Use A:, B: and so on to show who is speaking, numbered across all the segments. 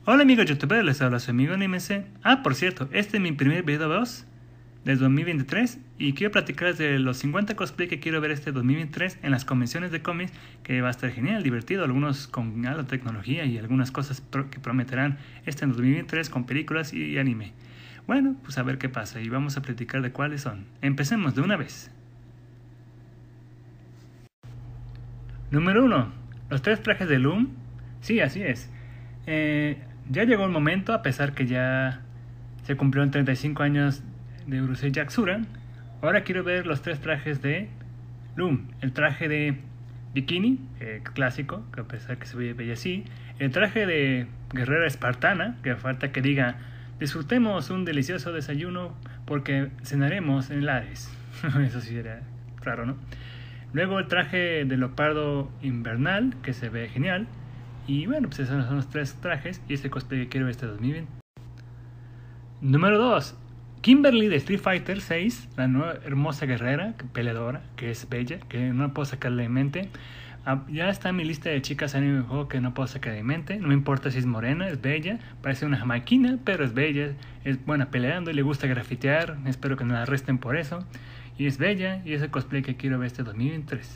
A: Hola amigos youtubers, les habla su amigo NMC. Por cierto, este es mi primer video voz del 2023 y quiero platicarles de los 50 cosplay que quiero ver este 2023 en las convenciones de cómics, que va a estar genial, divertido, algunos con alta tecnología y algunas cosas que prometerán este 2023 con películas y anime. Bueno, pues a ver qué pasa y vamos a platicar de cuáles son. Empecemos de una vez. Número 1. Los 3 trajes de Loom. Sí, así es. Ya llegó el momento, a pesar que ya se cumplieron 35 años de Urusei Yatsura. Ahora quiero ver los 3 trajes de Loom. El traje de bikini, clásico, que a pesar que se ve así. El traje de guerrera espartana, que falta que diga: disfrutemos un delicioso desayuno porque cenaremos en Lares. Eso sí era raro, ¿no? Luego el traje de leopardo invernal, que se ve genial. Y bueno, pues esos son los 3 trajes y este cosplay que quiero ver este 2020. Número 2. Kimberly de Street Fighter 6, la nueva hermosa guerrera, peleadora, que es bella, que no puedo sacarle de mente. Ya está en mi lista de chicas anime de juego que no puedo sacar de mente. No me importa si es morena, es bella, parece una jamaiquina, pero es bella, es buena peleando y le gusta grafitear. Espero que no la arresten por eso. Y es bella y es el cosplay que quiero ver este 2023.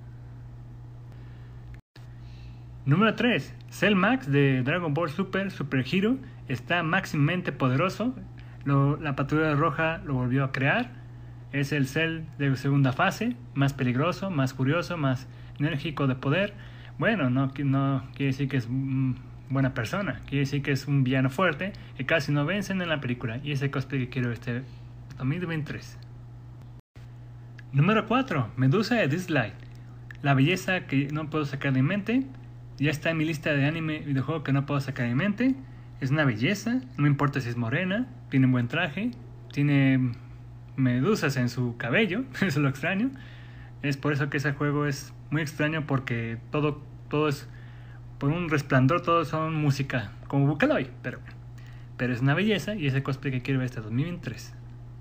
A: Número 3. Cell Max de Dragon Ball Super Hero está máximamente poderoso. La patrulla roja lo volvió a crear. Es el Cell de segunda fase, más peligroso, más furioso, más enérgico de poder. Bueno, no quiere decir que es buena persona, quiere decir que es un villano fuerte que casi no vencen en la película. Y ese cosplay que quiero este 2023. Número 4. Medusa de Dislight, la belleza que no puedo sacar de mi mente. Ya está en mi lista de anime y videojuego que no puedo sacar de mi mente. Es una belleza, no me importa si es morena, tiene un buen traje, tiene medusas en su cabello, eso es lo extraño. Es por eso que ese juego es muy extraño, porque todo es por un resplandor, todo son música, como Vocaloid, pero es una belleza y ese cosplay que quiero ver hasta 2023.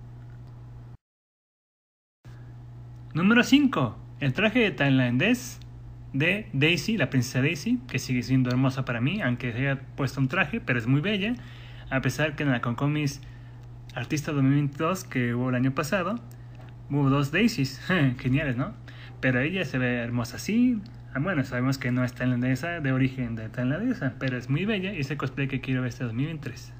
A: Número 5. El traje de tailandés de Daisy, la princesa Daisy, que sigue siendo hermosa para mí, aunque se haya puesto un traje, pero es muy bella, a pesar que en la Concomics Artista 2022 que hubo el año pasado, hubo 2 Daisys, geniales, ¿no? Pero ella se ve hermosa así. Bueno, sabemos que no es tailandesa, de origen de tailandesa, pero es muy bella y ese cosplay que quiero ver este 2023.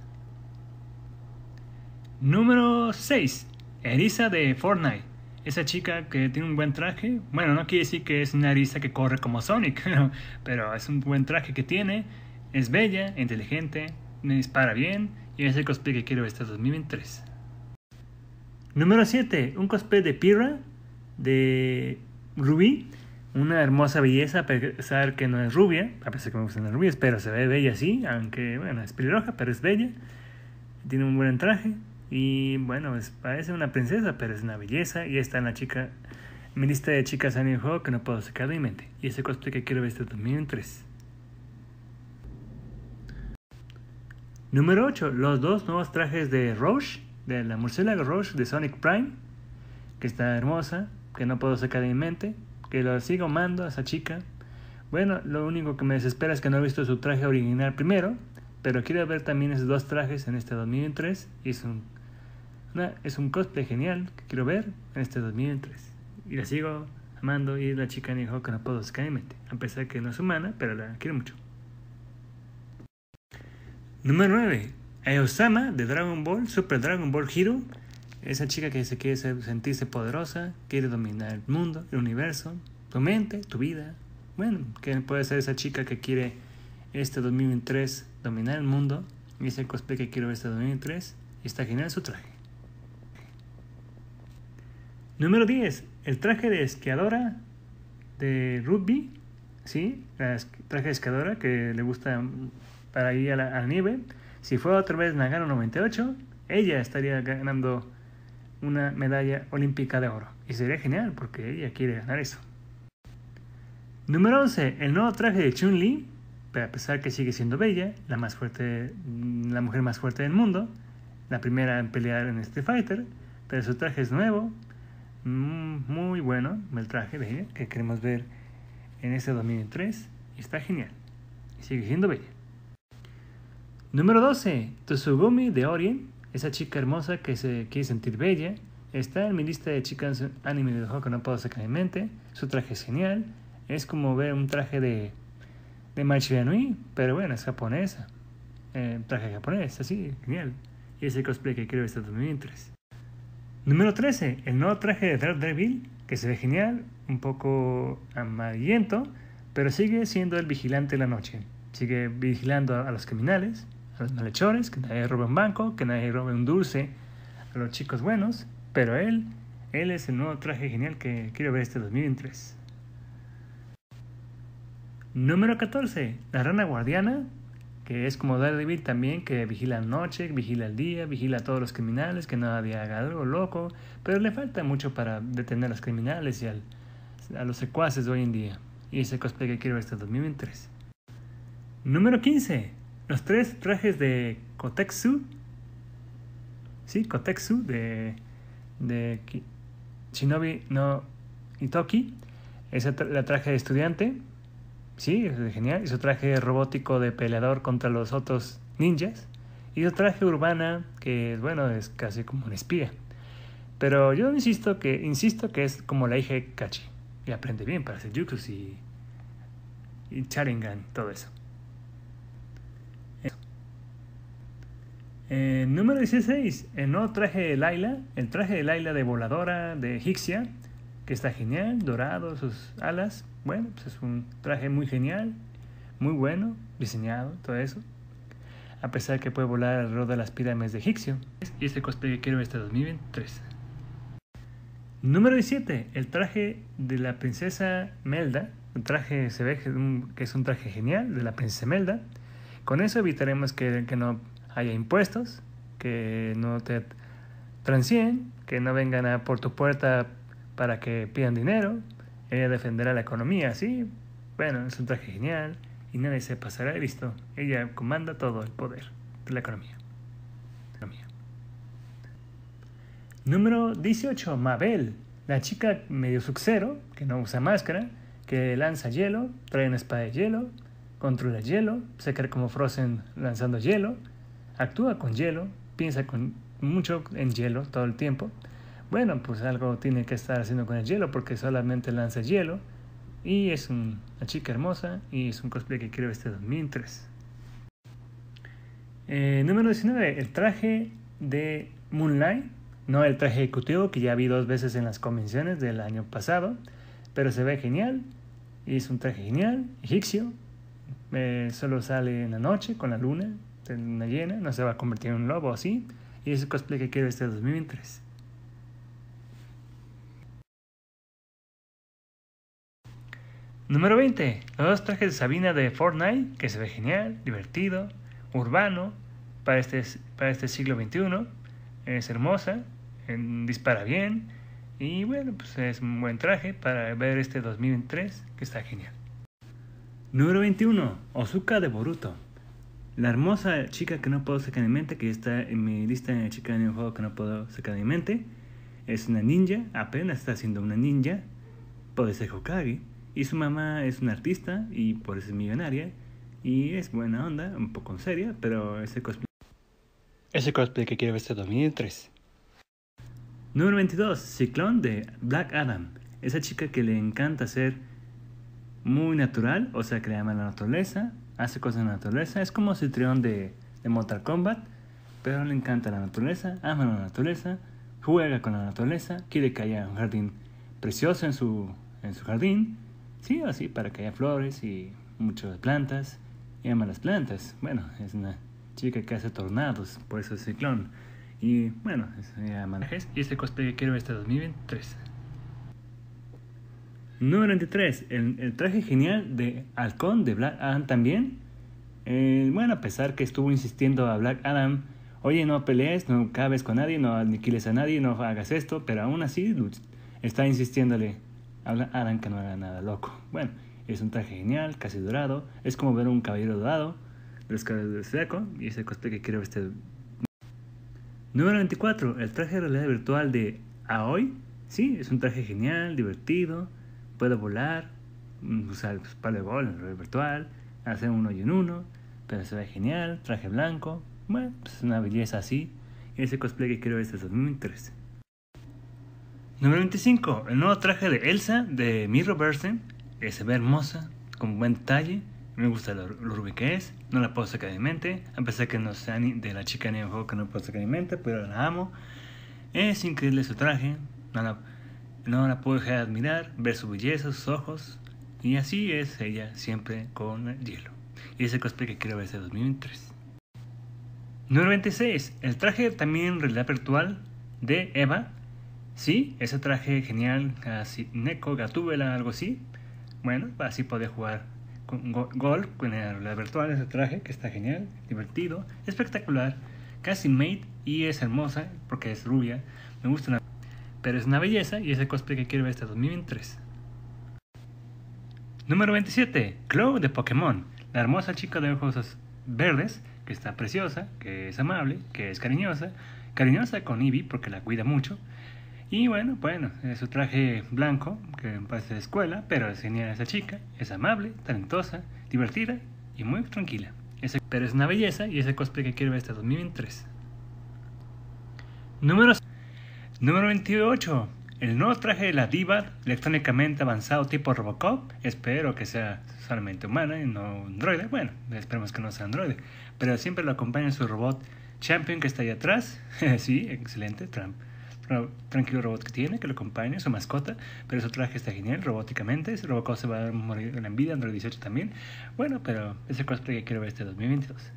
A: Número 6. Erisa de Fortnite. Esa chica que tiene un buen traje. Bueno, no quiere decir que es una Erisa que corre como Sonic, pero es un buen traje que tiene. Es bella, inteligente, dispara bien y es el cosplay que quiero ver este 2023. Número 7. Un cosplay de Pyrrha de Ruby. Una hermosa belleza, a pesar que no es rubia, a pesar que me gustan las rubias, pero se ve bella así, aunque bueno, es pelirroja, pero es bella. Tiene un buen traje. Y bueno, parece una princesa, pero es una belleza. Y está en mi lista de chicas anime juego que no puedo sacar de mi mente. Y ese cosplay que quiero ver este 2003. Número 8. Los 2 nuevos trajes de Roche, de la murciélago Roche de Sonic Prime, que está hermosa, que no puedo sacar de mi mente, que lo sigo amando a esa chica. Bueno, lo único que me desespera es que no he visto su traje original primero, pero quiero ver también esos 2 trajes en este 2003. Y es un cosplay genial que quiero ver en este 2003. Y la sigo amando y es la chica en el juego que no puedo sacar de mi mente, a pesar que no es humana, pero la quiero mucho. Número 9. Aosama de Dragon Ball Super Dragon Ball Hero. Esa chica que se quiere sentirse poderosa, quiere dominar el mundo, el universo, tu mente, tu vida. Bueno, que puede ser esa chica que quiere este 2003 dominar el mundo. Y ese cosplay que quiero ver este 2003. Y está genial su traje. Número 10. El traje de esquiadora de Ruby. Sí, el traje de esquiadora que le gusta para ir a la nieve. Si fuera otra vez Nagano 98, ella estaría ganando una medalla olímpica de oro. Y sería genial porque ella quiere ganar eso. Número 11. El nuevo traje de Chun-Li. Pero a pesar que sigue siendo bella, la mujer más fuerte del mundo, la primera en pelear en Street Fighter, pero su traje es nuevo, muy bueno, el traje de ella que queremos ver en este 2003, y está genial, y sigue siendo bella. Número 12. Tsugumi de Orien, esa chica hermosa que se quiere sentir bella. Está en mi lista de chicas anime de juego que no puedo sacar de mi mente. Su traje es genial. Es como ver un traje de Mai Shiranui, pero bueno, es japonesa. Traje japonés, así, genial. Y ese cosplay que quiero este 2003. Número 13. El nuevo traje de Daredevil, que se ve genial, un poco amarillento, pero sigue siendo el vigilante de la noche. Sigue vigilando a los criminales, a los malhechores, que nadie robe un banco, que nadie robe un dulce, a los chicos buenos, pero él es el nuevo traje genial que quiero ver este 2003. Número 14. La rana guardiana, que es como Daredevil también, que vigila la noche, vigila el día, vigila a todos los criminales, que nadie haga algo loco, pero le falta mucho para detener a los criminales y a los secuaces de hoy en día. Y ese cosplay que quiero ver este 2003. Número 15. Los 3 trajes de Kotetsu. Sí, Kotetsu de Shinobi no Itoki. La traje de estudiante. Sí, es genial. Y su traje robótico de peleador contra los otros ninjas. Y su traje urbana, que bueno, es casi como un espía. Pero yo insisto que es como la hija de Kachi. Y aprende bien para hacer jutsus y Sharingan, todo eso. Número 16. El nuevo traje de Layla. El traje de Layla de voladora de Hixia, que está genial, dorado, sus alas. Bueno, pues es un traje muy genial, muy bueno, diseñado, todo eso. A pesar de que puede volar alrededor de las pirámides de Hixio. Y este cosplay que quiero ver este 2003. Número 17. El traje de la princesa Melda. El traje se ve que es un traje genial de la princesa Melda. Con eso evitaremos que no haya impuestos, que no te transien, que no vengan a por tu puerta para que pidan dinero. Ella defenderá la economía, ¿sí? Bueno, es un traje genial y nadie se pasará de listo. Ella comanda todo el poder de la economía. Número 18. Mabel, la chica medio suxero, que no usa máscara, que lanza hielo, trae una espada de hielo, controla el hielo, se cree como Frozen lanzando hielo, actúa con hielo, piensa mucho en hielo todo el tiempo. Bueno, pues algo tiene que estar haciendo con el hielo porque solamente lanza hielo. Y es una chica hermosa y es un cosplay que quiero ver este 2003. Número 19. El traje de Moonlight. No el traje ejecutivo que ya vi 2 veces en las convenciones del año pasado. Pero se ve genial. Y es un traje genial. Egipcio. Solo sale en la noche con la luna. En luna llena. No se va a convertir en un lobo así. Y es el cosplay que quiero ver este 2003. Número 20. Los 2 trajes de Sabina de Fortnite, que se ve genial, divertido, urbano, para este siglo XXI. Es hermosa, dispara bien, y bueno, pues es un buen traje para ver este 2003, que está genial. Número 21. Ozuka de Boruto. La hermosa chica que no puedo sacar de mi mente, que está en mi lista de chicas en el juego que no puedo sacar de mi mente. Es una ninja, apenas está siendo una ninja, puede ser Hokage. Y su mamá es una artista y por eso es millonaria. Y es buena onda, un poco seria, pero ese cosplay que quiero ver este 2003. Número 22. Ciclón de Black Adam. Esa chica que le encanta ser muy natural, o sea que le ama la naturaleza, hace cosas en la naturaleza. Es como Citrión de Mortal Kombat, pero le encanta la naturaleza, ama la naturaleza, juega con la naturaleza, quiere que haya un jardín precioso en su jardín. Sí, así, para que haya flores y muchas plantas. Y ama las plantas. Bueno, es una chica que hace tornados, por eso es ciclón. Y bueno, ama. Y este cosplay que quiero ver este 2003. Número 23. El traje genial de Halcón de Black Adam también. Bueno, a pesar que estuvo insistiendo a Black Adam, oye, no pelees, no acabes con nadie, no aniquiles a nadie, no hagas esto, pero aún así está insistiéndole a Black Adam que no haga nada loco. Bueno, es un traje genial, casi dorado, es como ver un caballero dorado de los caballeros del Zodiaco, y ese cosplay que quiero ver este. Número 24. El traje de realidad virtual de Aoi. Sí, es un traje genial, divertido, puede volar, usar el palo de gol en realidad virtual, hacer un hoyo en uno, pero se ve genial, traje blanco, bueno, pues es una belleza así. Y ese cosplay que quiero ver desde 2013. Número 25, el nuevo traje de Elsa de Mirrorverse, que se ve hermosa, con buen talle. Me gusta lo rubia que es, no la puedo sacar de mi mente, a pesar que no sea ni de la chica ni del juego que no puedo sacar de mi mente, pero la amo. Es increíble su traje, no la puedo dejar de admirar, ver su belleza, sus ojos, y así es ella siempre con el hielo. Y ese cosplay que quiero ver desde 2023. Número 26, el traje también en realidad virtual de Eva. Sí, ese traje genial, así, Neko, Gatúbela, algo así. Bueno, así podía jugar con golf con la realidad virtual, ese traje que está genial, divertido, espectacular, casi made y es hermosa porque es rubia. Me gusta pero es una belleza y es el cosplay que quiero ver hasta 2023. Número 27, Chloe de Pokémon, la hermosa chica de ojos verdes, que está preciosa, que es amable, que es cariñosa con Eevee porque la cuida mucho. Y bueno, es su traje blanco, que parece de escuela, pero es genial esa chica, es amable, talentosa, divertida y muy tranquila. Pero es una belleza y es el cosplay que quiero ver hasta 2023. Número 28. El nuevo traje de la diva, electrónicamente avanzado tipo Robocop. Espero que sea solamente humana y no androide. Bueno, esperemos que no sea androide. Pero siempre lo acompaña su robot Champion que está ahí atrás. Sí, excelente. Tranquilo robot que tiene, que lo acompaña, su mascota. Pero su traje está genial, robóticamente. Ese Robocop se va a morir en la vida, Android 18 también. Bueno, pero es el cosplay que quiero ver este 2022.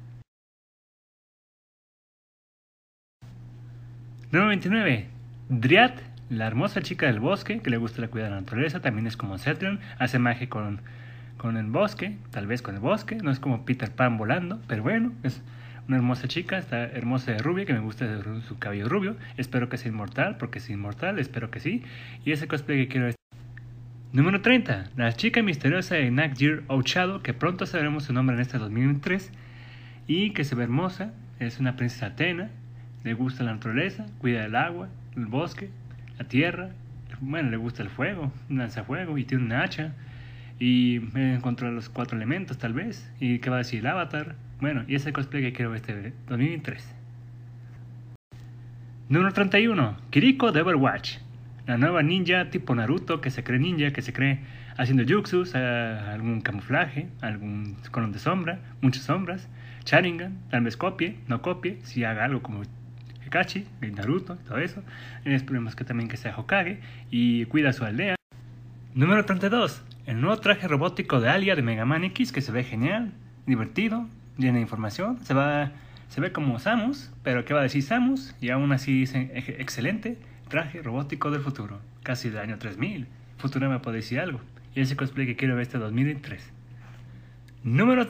A: Número 29. Dryad, la hermosa chica del bosque, que le gusta la cuidado de la naturaleza, también es como Cetrion, hace magia con el bosque, tal vez con el bosque, no es como Peter Pan volando, pero bueno, es una hermosa chica, está hermosa de rubia, que me gusta su cabello rubio, espero que sea inmortal, porque es inmortal, espero que sí, y ese cosplay que quiero ver. Número 30. La chica misteriosa de Nagir Ouchado, que pronto sabremos su nombre en este 2003, y que se ve hermosa, es una princesa Atena, le gusta la naturaleza, cuida del agua, el bosque, la tierra, bueno, le gusta el fuego, lanza fuego y tiene una hacha y encontró los 4 elementos tal vez. ¿Y qué va a decir el avatar? Bueno, y ese cosplay que quiero ver este 2003. Número 31. Kiriko de Overwatch, la nueva ninja tipo Naruto que se cree ninja, que se cree haciendo jutsus, algún camuflaje, algún color de sombra, muchas sombras, Sharingan, tal vez copie, no copie, si haga algo como Kakashi, Naruto, todo eso. Esperemos que también que sea Hokage y cuida a su aldea. Número 32. El nuevo traje robótico de Alia de Mega Man X, que se ve genial, divertido, lleno de información. Se ve como Samus, pero ¿qué va a decir Samus? Y aún así dice excelente traje robótico del futuro, casi del año 3000. Futuro me puede decir algo. Y ese cosplay que quiero ver este 2003. Número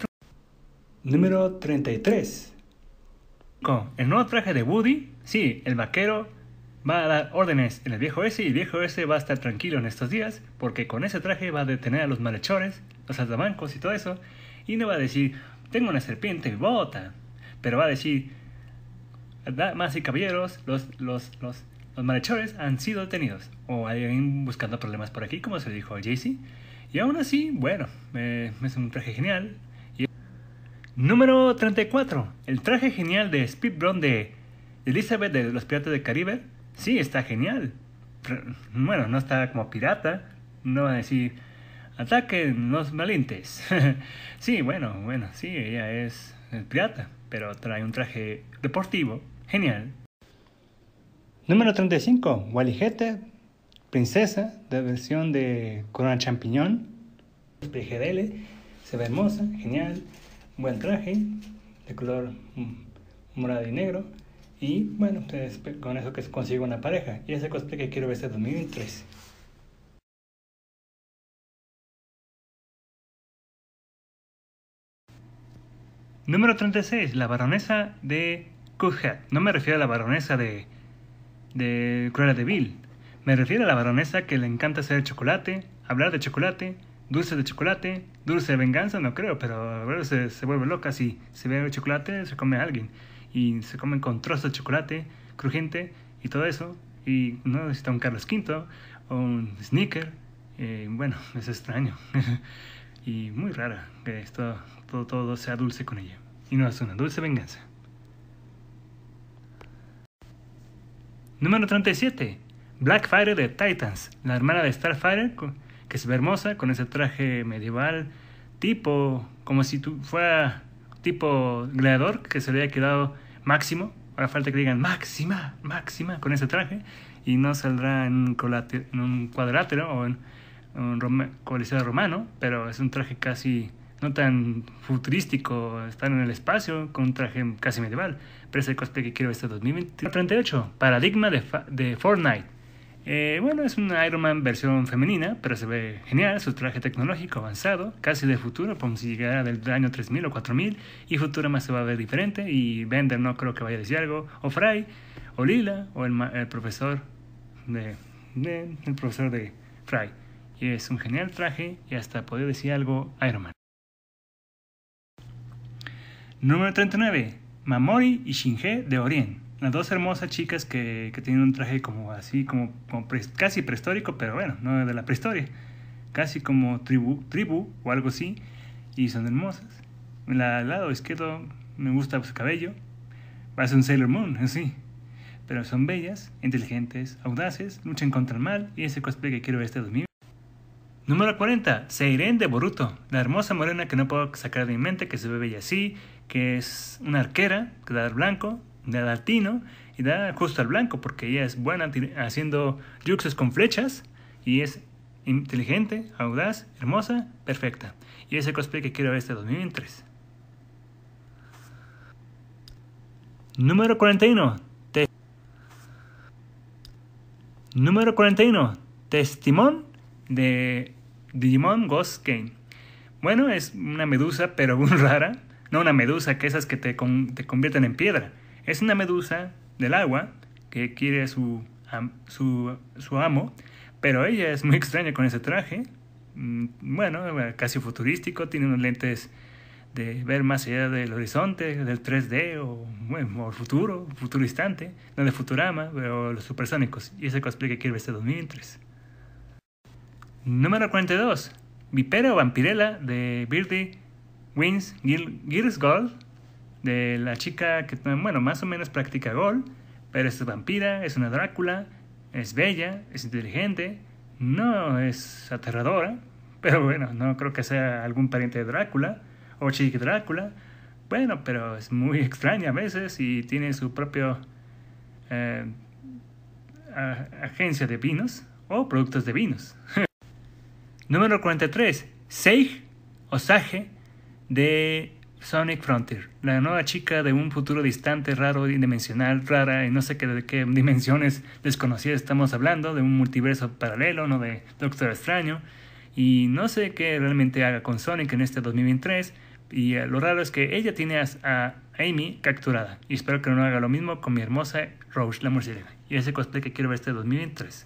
A: 33. El nuevo traje de Woody, sí, el vaquero va a dar órdenes en el viejo ese y el viejo ese va a estar tranquilo en estos días porque con ese traje va a detener a los malhechores, los saltabancos y todo eso y no va a decir, tengo una serpiente bota, pero va a decir, damas y caballeros, los malhechores han sido detenidos o hay alguien buscando problemas por aquí como se dijo a Jaycee y aún así, bueno, es un traje genial. Número 34. El traje genial de Speed Brown de Elizabeth de los Piratas del Caribe. Sí, está genial. Bueno, no está como pirata. No va a decir, ataquen los valientes. Sí, bueno, sí, ella es pirata. Pero trae un traje deportivo. Genial. Número 35. Wallijete, princesa de versión de Corona Champiñón. PGDL. Se ve hermosa, genial. Buen traje de color morado y negro y bueno, con eso que se consigue una pareja y ese cosplay que quiero ver este 2003. Número 36. La baronesa de Cuphead. No me refiero a la baronesa de Cruella de Vil, me refiero a la baronesa que le encanta hacer chocolate, hablar de chocolate, dulce de venganza, no creo, pero a veces se vuelve loca si se ve el chocolate, se come a alguien. Y se comen con trozos de chocolate crujiente y todo eso. Y no necesita un Carlos V o un Snicker. Bueno, es extraño. y muy rara que todo sea dulce con ella. Y no es una dulce venganza. Número 37. Blackfire de Titans, la hermana de Starfire, que se ve hermosa con ese traje medieval, como si fuera tipo gladiador, que se le haya quedado máximo. Ahora falta que digan máxima con ese traje, y no saldrá en un cuadrilátero o en un coliseo romano, pero es un traje casi no tan futurístico, estar en el espacio con un traje casi medieval. Pero es el cosplay que quiero este 2020. 38. Paradigma de Fortnite. Bueno, es una Iron Man versión femenina, pero se ve genial, su traje tecnológico avanzado, casi de futuro, como si llegara del año 3000 o 4000, y Futurama se va a ver diferente, y Bender no creo que vaya a decir algo, o Fry, o Lila, o el profesor el profesor de Fry. Y es un genial traje, y hasta poder decir algo Iron Man. Número 39. Mamori y Shinge de Orien. Las dos hermosas chicas que tienen un traje como casi prehistórico, pero bueno, no de la prehistoria. Casi como tribu o algo así. Y son hermosas. Al lado izquierdo me gusta su cabello. Parece un Sailor Moon, así. Pero son bellas, inteligentes, audaces, luchan contra el mal. Y ese cosplay que quiero ver este 2000. Número 40. Seiren de Boruto. La hermosa morena que no puedo sacar de mi mente, que se ve bella así, que es una arquera, que da al blanco, da al tino, y da justo al blanco, porque ella es buena haciendo jutsus con flechas, y es inteligente, audaz, hermosa, perfecta. Y ese cosplay que quiero ver este 2003. Número 41. Número 41. Testimón de Digimon Ghost Game. Bueno, es una medusa, pero muy rara. No una medusa que esas que te convierten en piedra. Es una medusa del agua que quiere a su amo, pero ella es muy extraña con ese traje. Bueno, casi futurístico, tiene unos lentes de ver más allá del horizonte, del 3D o futuristante, no de Futurama o los supersónicos. Y ese cosplay que quiero ver este 2003. Número 42. Vipera o Vampirella de Birdie Wings Gears Gold, de la chica que, bueno, más o menos practica Gol, pero es vampira, es una Drácula, es bella, es inteligente, no es aterradora, pero bueno, no creo que sea algún pariente de Drácula o chica Drácula. Bueno, pero es muy extraña a veces y tiene su propia agencia de vinos o productos de vinos. Número 43. Sage o Sage de Sonic Frontier, la nueva chica de un futuro distante, raro, dimensional, rara, y no sé de qué dimensiones desconocidas estamos hablando, de un multiverso paralelo, no de Doctor Extraño, y no sé qué realmente haga con Sonic en este 2023, y lo raro es que ella tiene a Amy capturada, y espero que no haga lo mismo con mi hermosa Rouge la murciélaga, y ese cosplay que quiero ver este 2023.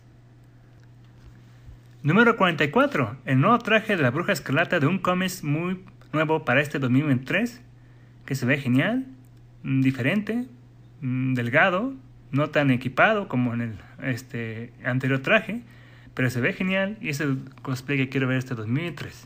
A: Número 44. El nuevo traje de la Bruja Escarlata de un cómic muy nuevo para este 2023, que se ve genial, diferente, delgado, no tan equipado como en el anterior traje, pero se ve genial y es el cosplay que quiero ver este 2003.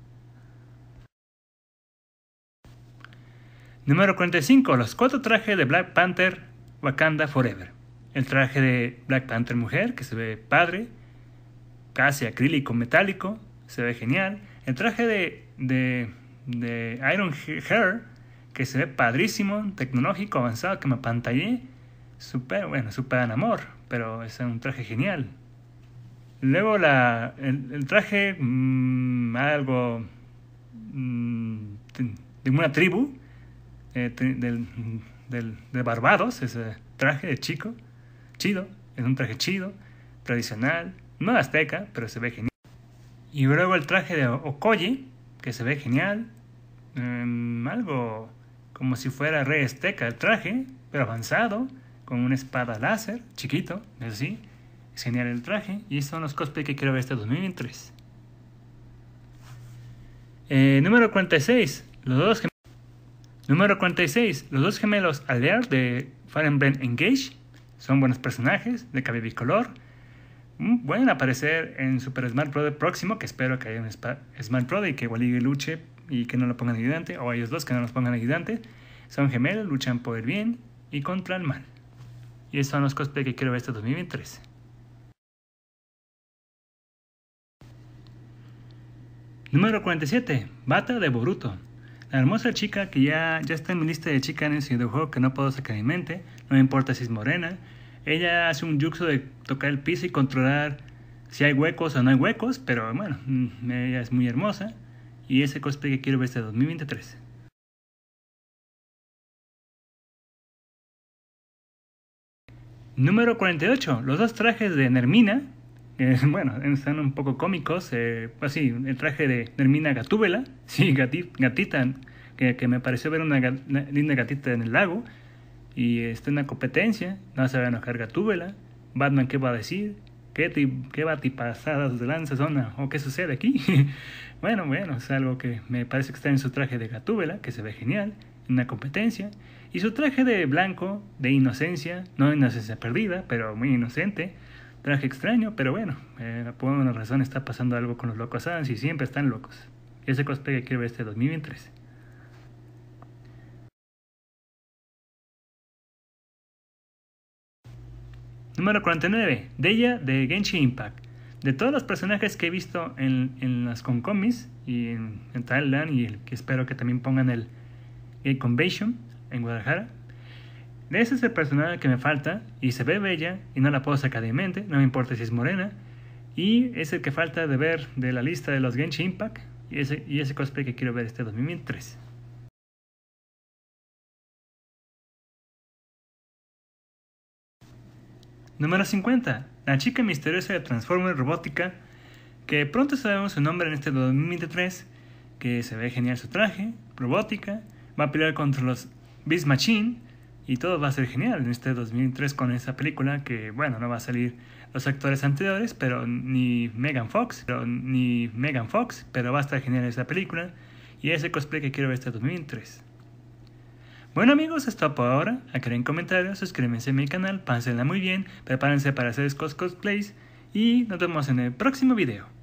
A: Número 45. Los 4 trajes de Black Panther Wakanda Forever. El traje de Black Panther mujer, que se ve padre, casi acrílico metálico, se ve genial. El traje de Iron Hair, que se ve padrísimo, tecnológico, avanzado, que me apantallé, super en amor, pero es un traje genial. Luego el traje algo de una tribu de Barbados, ese traje de chido, es un traje chido, tradicional, no azteca, pero se ve genial. Y luego el traje de Okoye, que se ve genial, algo como si fuera rey azteca el traje, pero avanzado, con una espada láser, chiquito, así. Es genial el traje, y estos son los cosplays que quiero ver este 2003. Número 46, Número 46, los dos gemelos Alert de Fire Emblem Engage, son buenos personajes, de cabello bicolor, Pueden aparecer en Super Smash Bros. Próximo, que espero que haya un Smash Bros. Y que Waluigi luche y que no lo pongan ayudante, o ellos dos que no los pongan ayudante. Son gemelos, luchan por el bien y contra el mal. Y esos son los cosplay que quiero ver este 2023. Número 47. Bata de Boruto. La hermosa chica que ya está en mi lista de chicas en ese videojuego que no puedo sacar de mi mente. No me importa si es morena. Ella hace un jutsu de tocar el piso y controlar si hay huecos o no hay huecos. Pero bueno, ella es muy hermosa. Y ese cosplay que quiero ver este 2023. Número 48. Los dos trajes de Nermina. Bueno, están un poco cómicos. Pues sí, el traje de Nermina Gatúbela. Sí, gatita. Que me pareció ver una linda gatita en el lago. Y está en una competencia. No se va a enojar Gatúbela. Batman, ¿qué va a decir? ¿Qué batipasadas de lanza son? ¿O qué sucede aquí? Bueno, es algo que me parece que está en su traje de Gatúbela, que se ve genial, en una competencia. Y su traje de blanco, de inocencia, no inocencia perdida, pero muy inocente. Traje extraño, pero bueno, por una razón está pasando algo con los Locos Adams y siempre están locos. Y ese cosplay que quiero ver este 2023. Número 49. Deya de Genshin Impact. De todos los personajes que he visto en las Concomis y en Thailand y el que espero que también pongan el Gay Convention en Guadalajara, ese es el personaje que me falta y se ve bella y no la puedo sacar de mi mente, no me importa si es morena, y es el que falta de ver de la lista de los Genshin Impact y ese cosplay que quiero ver este 2003. Número 50. La chica misteriosa de Transformers Robótica, que pronto sabemos su nombre en este 2023, que se ve genial su traje, robótica, va a pelear contra los Beast Machine y todo va a ser genial en este 2003 con esa película que, bueno, no va a salir los actores anteriores, pero ni Megan Fox, pero va a estar genial esa película y ese cosplay que quiero ver este 2003. Bueno amigos, es todo por ahora. Acá en comentarios, suscríbanse a mi canal, pásenla muy bien, prepárense para hacer estos cosplays y nos vemos en el próximo video.